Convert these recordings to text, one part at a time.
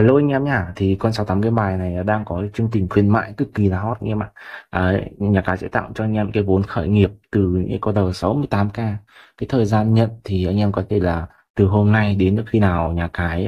Hello anh em nhá, thì con 68 cái bài này đang có chương trình khuyến mại cực kỳ là hot anh em ạ. Nhà cái sẽ tặng cho anh em cái vốn khởi nghiệp từ những con đầu 68k. Cái thời gian nhận thì anh em có thể là từ hôm nay đến được khi nào nhà cái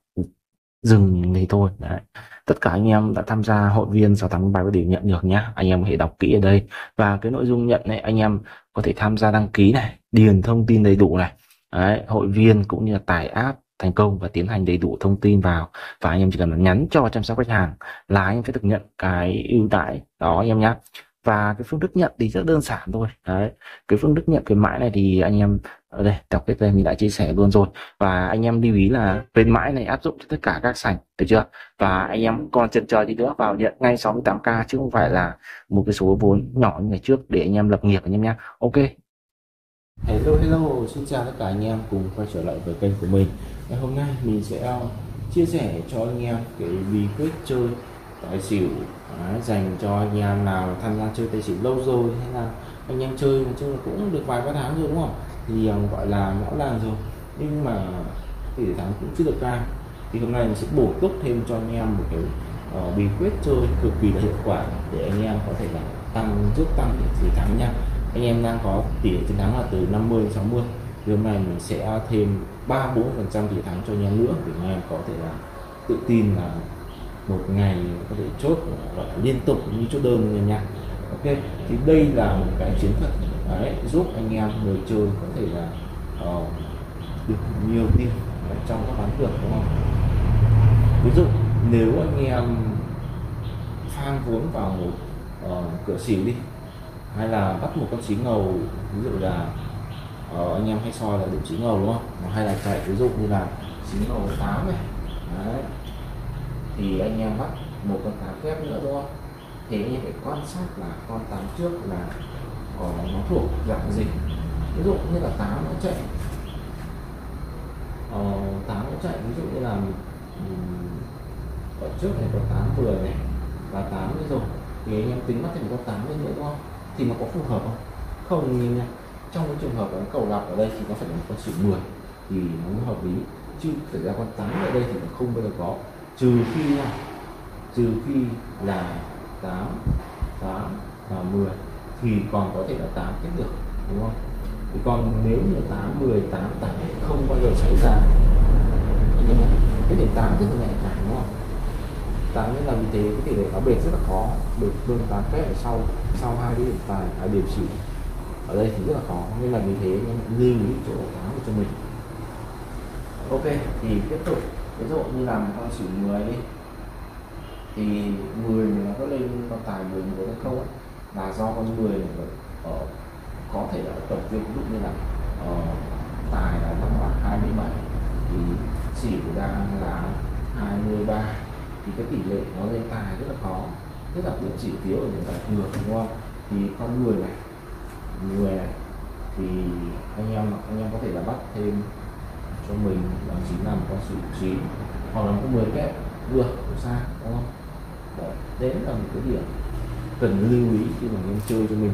dừng thì thôi. Đấy. Tất cả anh em đã tham gia hội viên 68 bài có thể nhận được nhá. Anh em có thể đọc kỹ ở đây. Và cái nội dung nhận này anh em có thể tham gia đăng ký này, điền thông tin đầy đủ này. Đấy, hội viên cũng như là tải app thành công và tiến hành đầy đủ thông tin vào, và anh em chỉ cần nhắn cho chăm sóc khách hàng là anh em sẽ được nhận cái ưu đãi đó anh em nhé. Và cái phương thức nhận thì rất đơn giản thôi. Đấy, cái phương thức nhận khuyến mãi này thì anh em ở đây đọc cái đây mình đã chia sẻ luôn rồi, và anh em lưu ý là khuyến mãi này áp dụng cho tất cả các sảnh, được chưa? Và anh em còn chần chờ gì nữa, vào nhận ngay 68k chứ không phải là một cái số vốn nhỏ như ngày trước để anh em lập nghiệp anh em nhé. Ok. Hello hello, xin chào tất cả anh em cùng quay trở lại với kênh của mình. Ngày hôm nay mình sẽ chia sẻ cho anh em cái bí quyết chơi tài xỉu dành cho anh em nào tham gia chơi tài xỉu lâu rồi, hay là anh em chơi nói chung là cũng được vài ba tháng rồi đúng không? Thì gọi là lão làng rồi, nhưng mà tỷ lệ thắng cũng chưa được cao. Thì hôm nay mình sẽ bổ túc thêm cho anh em một cái bí quyết chơi cực kỳ là hiệu quả để anh em có thể là giúp tăng tỷ lệ thắng nha. Anh em đang có tỷ lệ chiến thắng là từ 50 đến 60, thì hôm nay mình sẽ thêm 3-4% tỷ lệ thắng cho anh em nữa để anh em có thể là tự tin là một ngày có thể chốt gọi là liên tục như chốt đơn anh em nha. Ok, thì đây là một cái chiến thuật đấy, giúp anh em người chơi có thể là được nhiều tiền trong các ván cược đúng không? Ví dụ nếu anh em phang vốn vào một cửa xỉu đi, hay là bắt một con xí ngầu, ví dụ là anh em hay soi là điểm xí ngầu đúng không, hay là chạy ví dụ như là xí ngầu 8 này. Đấy. Thì anh em bắt một con 8 kép nữa đúng không, thì anh em phải quan sát là con 8 trước là nó thuộc dạng gì. Ví dụ như là 8 nó chạy 8 nó chạy ví dụ như là ở trước này có 8 10 này và 8 nữa rồi, thì anh em tính bắt thêm một con 8 nữa đúng không, thì nó có phù hợp không? Không nhìn nha. Trong cái trường hợp là cầu lọc ở đây thì nó phải là một con xỉu 10 thì nó mới hợp lý, chứ thực ra con 8 ở đây thì nó không bao giờ có, trừ khi nha, trừ khi là 8 8 và 10 thì còn có thể là 8 tiếp được đúng không. Thì còn nếu như 8 10 8 8 không bao giờ xảy ra. Cái điểm 8 rất là nhạy cảm đúng không. 8 nên là vì thế cái tỷ lệ nó bệt rất là khó, bệt luôn 8 kép ở sau hai cái điểm tài điểm xỉu ở đây thì rất là khó, nên là vì thế anh em lưu ý chỗ 8 cho mình. Ok, thì tiếp tục ví dụ như là một con xỉu 10 đi, thì 10 nó có lên con tài 11 hay không ấy, là do con 10 này có thể là tổng viên, ví dụ như là tài là năm khoảng 27 thì xỉu đang là 23, thì cái tỷ lệ nó lên tài rất là khó, rất là cũng chỉ thiếu ở những tài ngược đúng không. Thì con 10 này thì anh em có thể là bắt thêm cho mình là chính là một con xỉu 9 hoặc là một con 10 kép được, không sao đúng không. Đấy là một cái điểm cần lưu ý khi mà anh em chơi cho mình.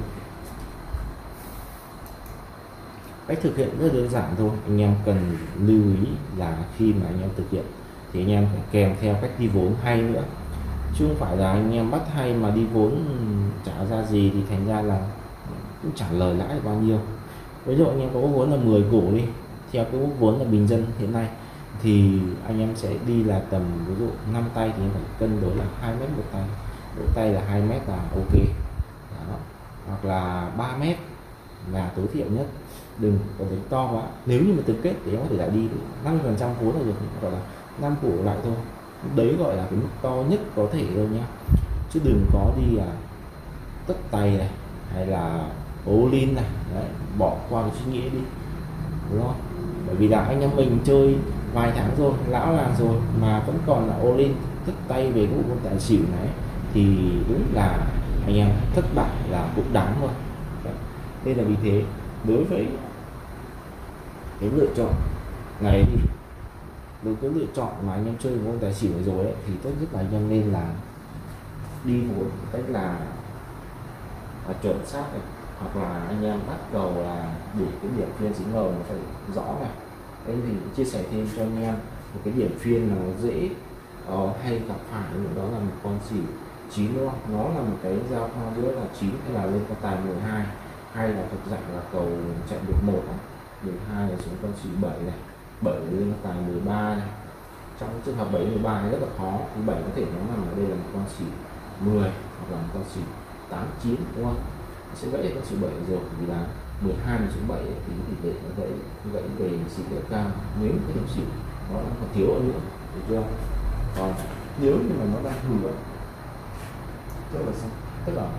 Cách thực hiện rất đơn giản thôi, anh em cần lưu ý là khi mà anh em thực hiện thì anh em phải kèm theo cách đi vốn hay nữa, chứ không phải là anh em bắt hay mà đi vốn trả ra gì thì thành ra là cũng trả lời lãi được bao nhiêu. Ví dụ anh em có vốn là 10 củ đi, theo cái mức vốn là bình dân hiện nay thì anh em sẽ đi là tầm ví dụ 5 tay thì em phải cân đối là 2 mét một tay, mỗi tay là 2 mét là ok đó. Hoặc là 3 mét là tối thiểu nhất, đừng có đánh to quá. Nếu như mà tứ kết thì em có thể lại đi 50% vốn là được, gọi là 5 củ lại thôi, đấy gọi là cái mức to nhất có thể thôi nhá, chứ đừng có đi là tất tay này hay là all in này. Đấy, bỏ qua cái suy nghĩ đi đúng không, bởi vì là anh em mình chơi vài tháng rồi, lão làng rồi mà vẫn còn là all in tất tay về cái bộ môn tài xỉu này, thì đúng là anh em thất bại là cũng đáng thôi. Đấy. Nên là vì thế đối với cái lựa chọn này thì đối với lựa chọn mà anh em chơi môn tài xỉu này rồi ấy, thì tốt nhất là anh em nên là đi một cách là chuẩn xác này, hoặc là anh em bắt đầu là để cái điểm phiên xí ngầu nó phải rõ này. Đây thì chia sẻ thêm cho anh em một cái điểm phiên là nó dễ hay gặp phải đó là một con xỉu 9 đúng không? Nó là một cái giao thoa giữa là 9 hay là lên con tài 12, hay là thuộc dạng là cầu chạy được 1 này, 12 là xuống con xỉu 7 này, 7 lên con tài 13 này. Trong trường hợp 7 13 này rất là khó, thì 7 có thể nó nằm ở đây là một con xỉu 10 hoặc là một con xỉu 8 9 đúng không? Sẽ gãy con xỉu 7 rồi, vì là 12 xuống 7 thì tỷ lệ nó gãy về xỉu rất cao. Nếu cái điểm xỉu nó còn thiếu hơn nữa, được chưa? Còn nếu như mà nó đang thừa, tức là sao? Tức là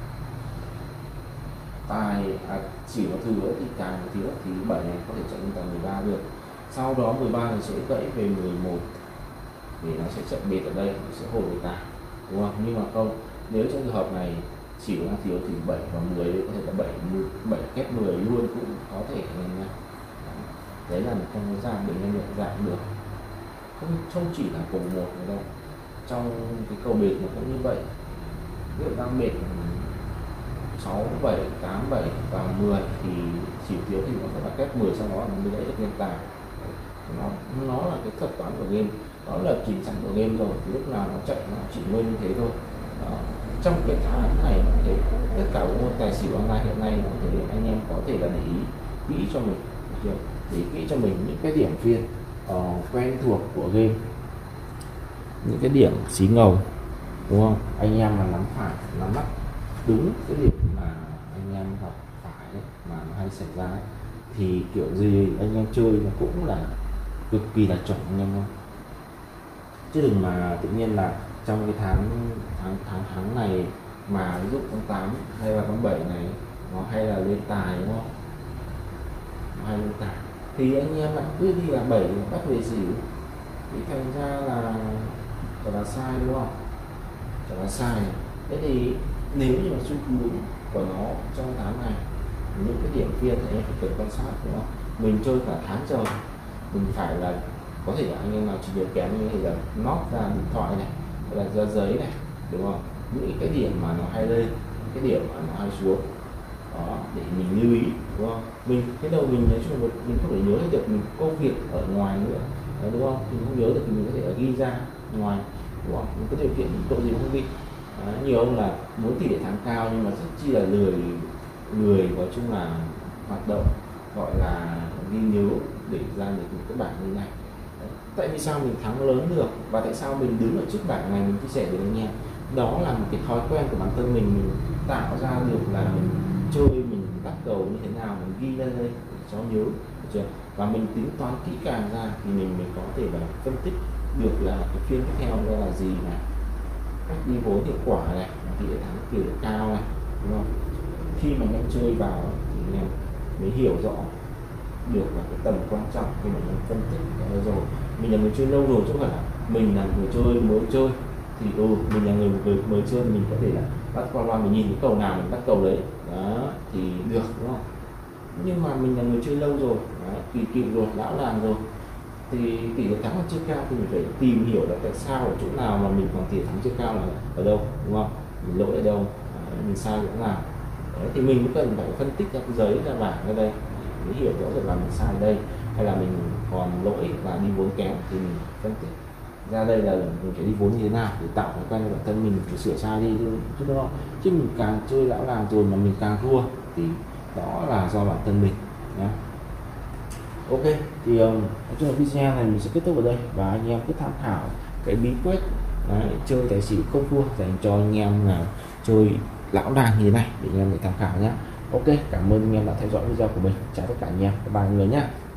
tài xỉu nó thừa thì tài nó thiếu thì 7 này có thể chạy lên tài 13 được. Sau đó 13 này sẽ gãy về 11 để nó sẽ chạy bệt ở đây, nó sẽ hồi về tài, đúng không? Nhưng mà không, nếu trong trường hợp này xỉu đang thiếu thì 7 và 10 có thể là 7 kép 10 luôn cũng có thể nha. Đấy là một trong cái dạng để nhân nhận dạng được, không chỉ là cùng một nữa đâu, trong cái cầu bệt nó cũng như vậy. Ví dụ đang bệt 6 7 8 7 và 10 thì xỉu thiếu thì nó sẽ là kép 10, sau đó nó mới lấy được nhân tài. Nó là cái thuật toán của game, đó là chính sẵn của game rồi, thì lúc nào nó chạy nó chỉ nguyên như thế thôi. Đó. Trong cái tháng này thì tất cả các môn tài xỉu online hiện nay thì anh em có thể là để ý kỹ cho mình, để ý kỹ cho mình những cái điểm phiên quen thuộc của game, những cái điểm xí ngầu, đúng không? Anh em mà nắm phải nắm bắt đúng cái điểm mà anh em gặp phải ấy, mà nó hay xảy ra ấy, thì kiểu gì anh em chơi nó cũng là cực kỳ là chuẩn anh em không? Chứ đừng mà tự nhiên là trong cái tháng này mà ví dụ con 8 hay là con 7 này nó hay là lên tài, đúng không? Nó hay lên tài thì anh em lại cứ đi là 7 bắt về xỉu thì thành ra là thật là sai, đúng không? Thật là sai. Thế thì nếu như mà xu hướng của nó trong tháng này, những cái điểm phiên thì anh em phải cần quan sát, đúng không? Mình chơi cả tháng trời, mình phải là có thể là anh em nào chỉ được kém như thế là nót ra điện thoại này, hay là ra giấy này, đúng không? Những cái điểm mà nó hay lên, cái điểm mà nó hay xuống đó để mình lưu ý, đúng không? Mình cái đầu mình nói chung là mình không thể nhớ được mình công việc ở ngoài nữa đó, đúng không? Mình không nhớ được thì mình có thể ghi ra ngoài, đúng không? Mình có điều kiện độ gì không ghi. Nhiều ông là muốn tỷ lệ thắng cao nhưng mà rất chi là lười nói chung là hoạt động gọi là ghi nhớ để ra được những cái bảng như này. Đấy. Tại vì sao mình thắng lớn được và tại sao mình đứng ở trước bảng này mình chia sẻ với anh em, đó là một cái thói quen của bản thân mình tạo ra được là mình chơi, mình bắt đầu như thế nào mình ghi lên đây để cho nhớ, được chưa? Và mình tính toán kỹ càng ra thì mình mới có thể là phân tích được là cái phiên tiếp theo đó là gì này, cách đi vốn hiệu quả này, tỷ lệ thắng tỷ lệ cao này, đúng không? Khi mà anh em chơi vào thì anh em mới hiểu rõ được là cái tầm quan trọng khi mà mình phân tích cái rồi. Mình là người chơi lâu rồi chứ không phải là mình là người chơi mới chơi thì mình là người mới chơi mình có thể là bắt qua loa, mình nhìn cái cầu nào mình bắt cầu đấy, đó thì được, đúng không? Nhưng mà mình là người chơi lâu rồi, kỳ cựu rồi, lão làng rồi thì tỷ lệ thắng là chưa cao thì mình phải tìm hiểu là tại sao ở chỗ nào mà mình còn tỷ lệ thắng chưa cao là ở đâu, đúng không? Mình lỗi ở đâu, mình sai chỗ nào. Đấy, thì mình cũng cần phải phân tích ra cái giấy ra bảng ở đây để hiểu rõ được là mình sai ở đây hay là mình còn lỗi là đi vốn kém thì mình phân tích ra đây là mình phải đi vốn như thế nào để tạo thói quen cho bản thân mình phải sửa sai đi chứ, đúng không? Chứ mình càng chơi lão làng rồi mà mình càng thua thì đó là do bản thân mình nhé. Ok thì nói chung là video này mình sẽ kết thúc ở đây và anh em cứ tham khảo cái bí quyết chơi tài xỉu không thua dành cho anh em nào chơi lão đàng như thế này để anh em để tham khảo nhé. Ok, cảm ơn anh em đã theo dõi video của mình, chào tất cả anh em, bye bye người nhé.